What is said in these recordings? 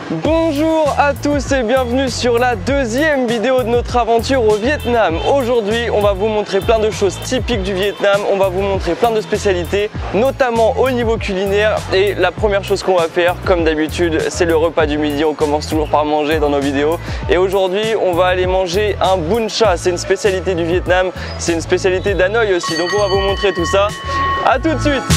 Bonjour à tous et bienvenue sur la deuxième vidéo de notre aventure au Vietnam. Aujourd'hui, on va vous montrer plein de choses typiques du Vietnam, on va vous montrer plein de spécialités, notamment au niveau culinaire. Et la première chose qu'on va faire, comme d'habitude, c'est le repas du midi. On commence toujours par manger dans nos vidéos. Et aujourd'hui, on va aller manger un bún cha. C'est une spécialité du Vietnam, c'est une spécialité d'Hanoï aussi. Donc on va vous montrer tout ça. A tout de suite!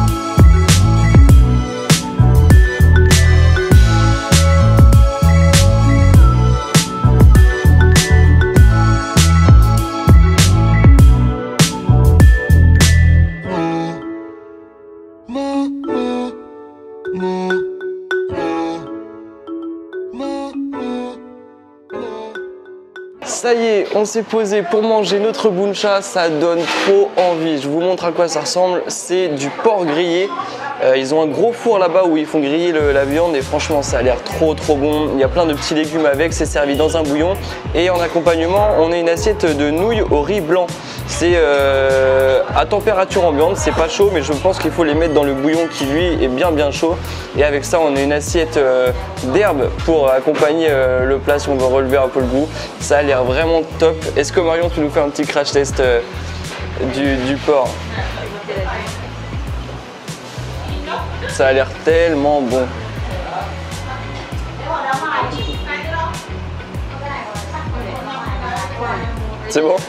Ça y est, on s'est posé pour manger notre bún cha, ça donne trop envie. Je vous montre à quoi ça ressemble, c'est du porc grillé. Ils ont un gros four là-bas où ils font griller la viande et franchement ça a l'air trop bon. Il y a plein de petits légumes avec, c'est servi dans un bouillon. Et en accompagnement, on a une assiette de nouilles au riz blanc. C'est à température ambiante, c'est pas chaud mais je pense qu'il faut les mettre dans le bouillon qui lui est bien chaud. Et avec ça on a une assiette d'herbes pour accompagner le plat si on veut relever un peu le goût. Ça a l'air vraiment top. Est-ce que Marion tu nous fais un petit crash test du porc? Ça a l'air tellement bon. C'est bon?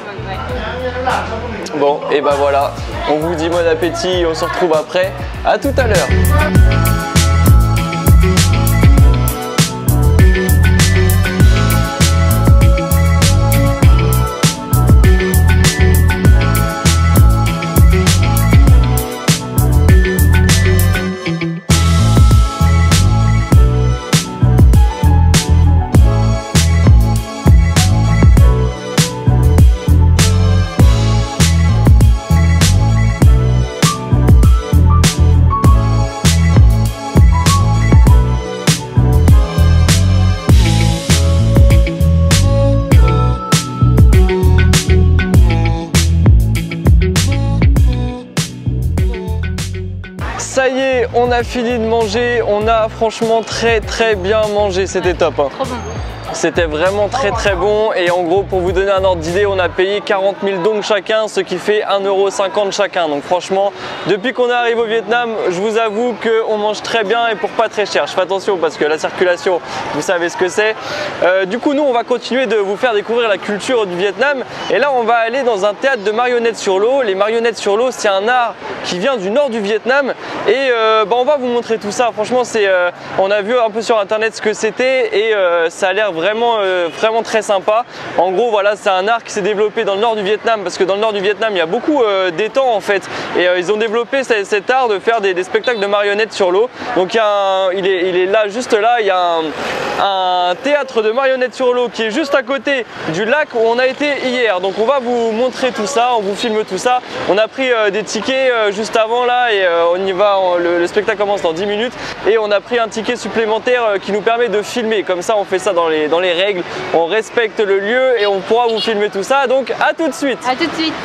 Bon, et ben voilà. On vous dit bon appétit et on se retrouve après. À tout à l'heure. Ça y est, on a fini de manger, on a franchement très bien mangé, c'était top. Hein. Trop bon. C'était vraiment très bon et en gros pour vous donner un ordre d'idée on a payé 40 000 dong chacun, ce qui fait 1,50 € chacun. Donc franchement depuis qu'on arrive au Vietnam je vous avoue qu'on mange très bien et pour pas très cher. Je fais attention parce que la circulation vous savez ce que c'est. Du coup nous on va continuer de vous faire découvrir la culture du Vietnam et là on va aller dans un théâtre de marionnettes sur l'eau. Les marionnettes sur l'eau c'est un art qui vient du nord du Vietnam et on va vous montrer tout ça. Franchement on a vu un peu sur internet ce que c'était et ça a l'air vraiment très sympa. En gros voilà c'est un art qui s'est développé dans le nord du Vietnam parce que dans le nord du Vietnam il y a beaucoup d'étangs en fait et ils ont développé cet art de faire des spectacles de marionnettes sur l'eau. Donc il est là juste là, il y a un théâtre de marionnettes sur l'eau qui est juste à côté du lac où on a été hier. Donc on va vous montrer tout ça, on vous filme tout ça. On a pris des tickets juste avant là et on y va, le spectacle commence dans 10 minutes et on a pris un ticket supplémentaire qui nous permet de filmer. Comme ça on fait ça dans les règles, on respecte le lieu et on pourra vous filmer tout ça. Donc à tout de suite. À tout de suite.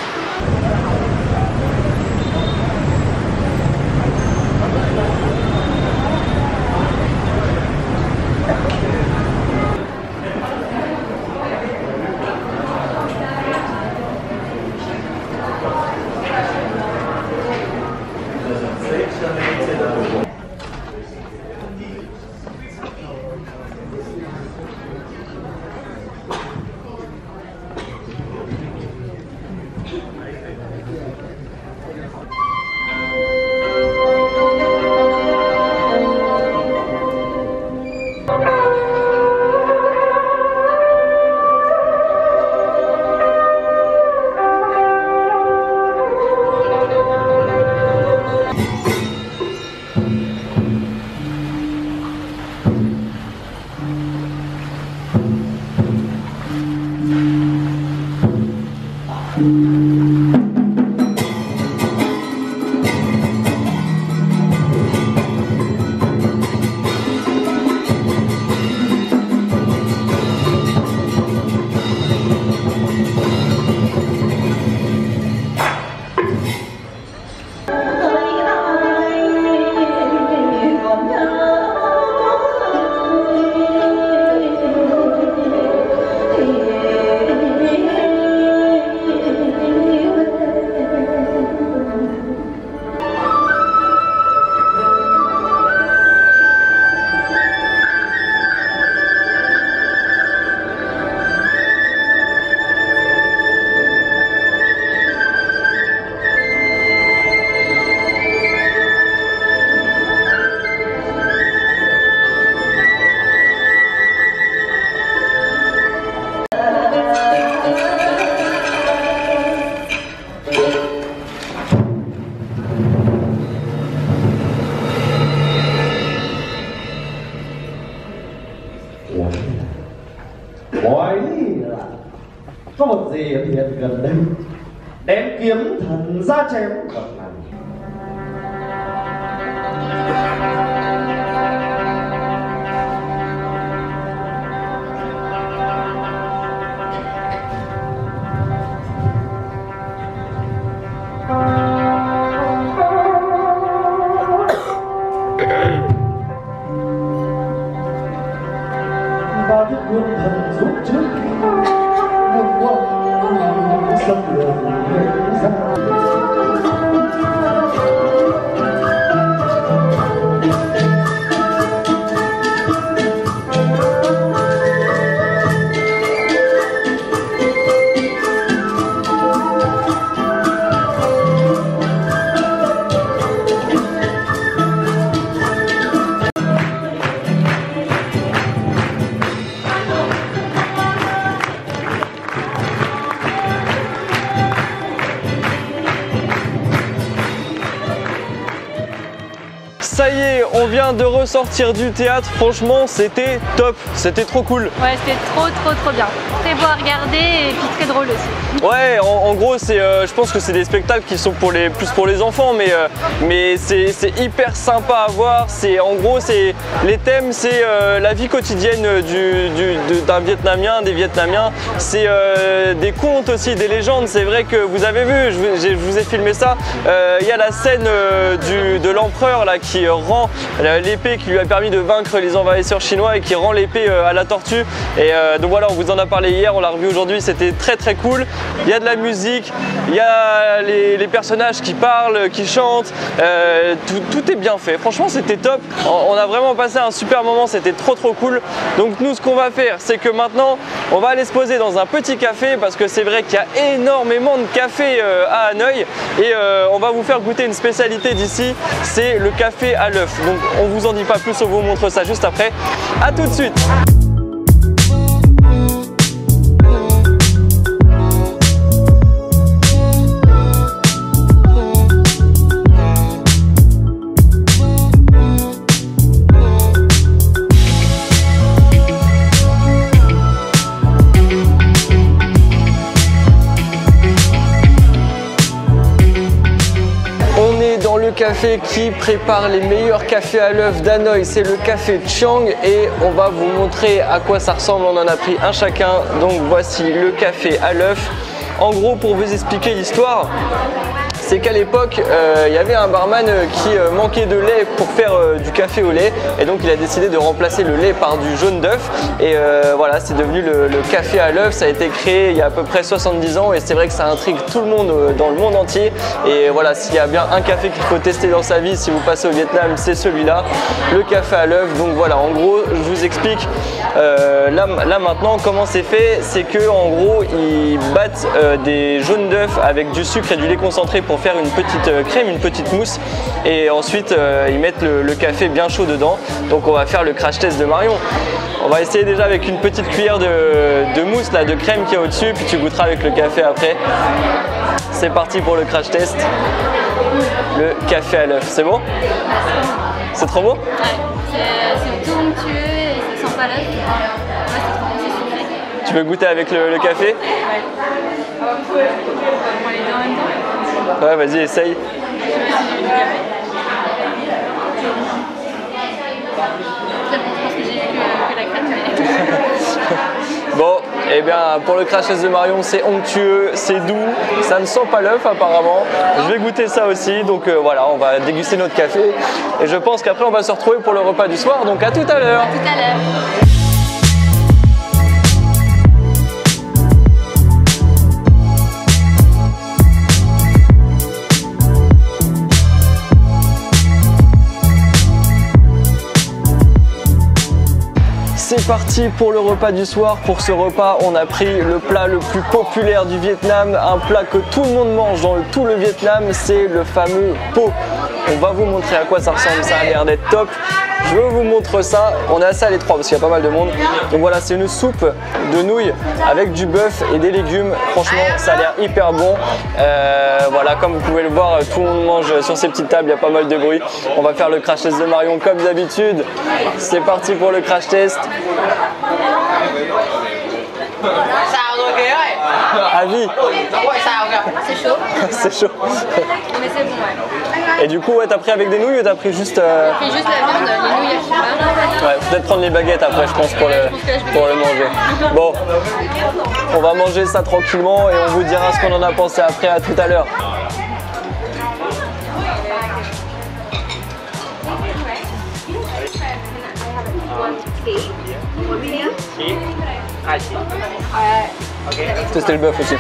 Ngoài là có một gì hiện gần đây, đem kiếm thần ra chém gặp này. Ba đức quân thần giúp trước một quân xâm lược thế gian. Ça y est, on vient de ressortir du théâtre. Franchement, c'était top, c'était trop cool. Ouais, c'était trop bien. Très beau à regarder et puis très drôle aussi. Ouais, en gros, je pense que c'est des spectacles qui sont plus pour les enfants, mais c'est hyper sympa à voir. En gros, les thèmes, c'est la vie quotidienne d'un Vietnamien, des Vietnamiens. C'est des contes aussi, des légendes. C'est vrai que vous avez vu, je vous ai filmé ça. Il y a la scène de l'empereur là qui rend l'épée qui lui a permis de vaincre les envahisseurs chinois et qui rend l'épée à la tortue. Et donc voilà, on vous en a parlé hier, on l'a revu aujourd'hui, c'était très cool. Il y a de la musique, il y a les personnages qui parlent, qui chantent, tout est bien fait. Franchement, c'était top. On a vraiment passé un super moment, c'était trop cool. Donc nous, ce qu'on va faire, c'est que maintenant, on va aller se poser dans un petit café parce que c'est vrai qu'il y a énormément de cafés à Hanoï et on va vous faire goûter une spécialité d'ici, c'est le café à l'œuf. Donc on vous en dit pas plus, on vous montre ça juste après. À tout de suite. Café qui prépare les meilleurs cafés à l'œuf d'Hanoï, c'est le café Chiang et on va vous montrer à quoi ça ressemble. On en a pris un chacun, donc voici le café à l'œuf. En gros, pour vous expliquer l'histoire, c'est qu'à l'époque, il y avait un barman qui manquait de lait pour faire du café au lait et donc il a décidé de remplacer le lait par du jaune d'œuf et voilà, c'est devenu le café à l'œuf. Ça a été créé il y a à peu près 70 ans et c'est vrai que ça intrigue tout le monde dans le monde entier. Et voilà, s'il y a bien un café qu'il faut tester dans sa vie si vous passez au Vietnam, c'est celui-là, le café à l'œuf. Donc voilà, en gros, je vous explique là maintenant comment c'est fait. C'est que en gros, ils battent des jaunes d'œuf avec du sucre et du lait concentré pour faire une petite crème, une petite mousse et ensuite ils mettent le café bien chaud dedans. Donc on va faire le crash test de Marion. On va essayer déjà avec une petite cuillère de mousse là, de crème qui est au-dessus, puis tu goûteras avec le café après. C'est parti pour le crash test. Le café à l'œuf, c'est bon? C'est trop beau? Ouais, c'est tout onctueux et ça sent pas l'œuf. Ouais, c'est trop bon, c'est sucré. Tu veux goûter avec le café? Ouais. On va prendre les deux en même temps. Ouais, vas-y, essaye. Bon, et bien pour le crash test de Marion, c'est onctueux, c'est doux, ça ne sent pas l'œuf apparemment. Je vais goûter ça aussi, donc voilà, on va déguster notre café. Et je pense qu'après on va se retrouver pour le repas du soir, donc à tout à l'heure. À tout à l'heure. C'est parti pour le repas du soir. Pour ce repas, on a pris le plat le plus populaire du Vietnam, un plat que tout le monde mange dans tout le Vietnam, c'est le fameux po. On va vous montrer à quoi ça ressemble, ça a l'air d'être top. Je vous montre ça. On est assez à l'étroit parce qu'il y a pas mal de monde. Donc voilà, c'est une soupe de nouilles avec du bœuf et des légumes. Franchement, ça a l'air hyper bon. Voilà, comme vous pouvez le voir, tout le monde mange sur ces petites tables. Il y a pas mal de bruit. On va faire le crash test de Marion comme d'habitude. C'est parti pour le crash test. Avis. C'est chaud. C'est chaud. Mais c'est bon, ouais. Et du coup, ouais, t'as pris avec des nouilles ou t'as pris juste... J'ai juste la viande, les nouilles, elles sont pas. Ouais, peut-être prendre les baguettes après, je pense, pour le manger. Bon, on va manger ça tranquillement et on vous dira ce qu'on en a pensé après. À tout à l'heure. Tester le bœuf aussi.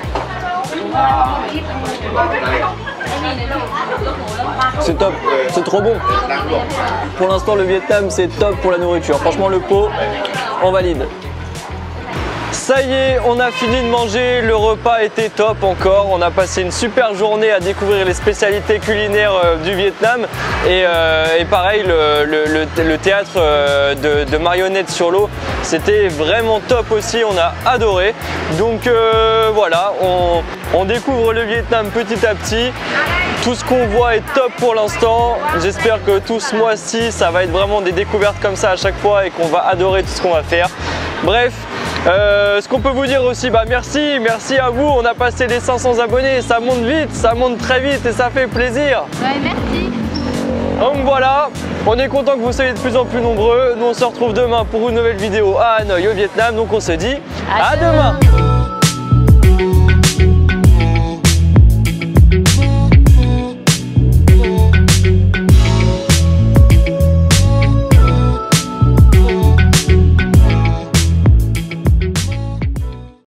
C'est top, c'est trop bon. Pour l'instant, le Vietnam, c'est top pour la nourriture. Franchement, le pot, on valide. Ça y est, on a fini de manger, le repas était top encore. On a passé une super journée à découvrir les spécialités culinaires du Vietnam. Et pareil, le théâtre de marionnettes sur l'eau, c'était vraiment top aussi, on a adoré. Donc voilà, on découvre le Vietnam petit à petit. Tout ce qu'on voit est top pour l'instant. J'espère que tout ce mois-ci, ça va être vraiment des découvertes comme ça à chaque fois et qu'on va adorer tout ce qu'on va faire. Bref. Ce qu'on peut vous dire aussi, merci à vous, on a passé les 500 abonnés, ça monte vite, ça monte très vite et ça fait plaisir. Ouais, merci. Donc voilà, on est content que vous soyez de plus en plus nombreux. Nous on se retrouve demain pour une nouvelle vidéo à Hanoï au Vietnam, donc on se dit à demain.